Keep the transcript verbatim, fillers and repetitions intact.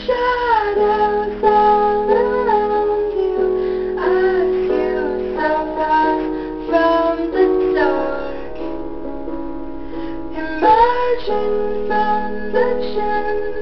shadows all around you, as you so far from the dark, emerging from the channel.